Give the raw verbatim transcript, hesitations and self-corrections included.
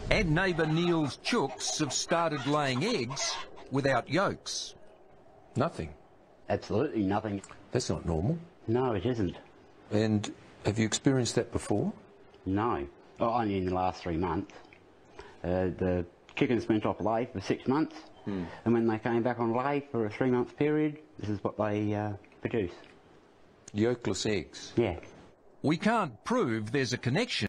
And neighbour Neil's chooks have started laying eggs without yolks. Nothing? Absolutely nothing. That's not normal. No, it isn't. And have you experienced that before? No. Oh, only in the last three months. Uh, the chickens went off lay for six months, hmm. and when they came back on lay for a three-month period, this is what they uh, produce. Yolkless eggs? Yeah. We can't prove there's a connection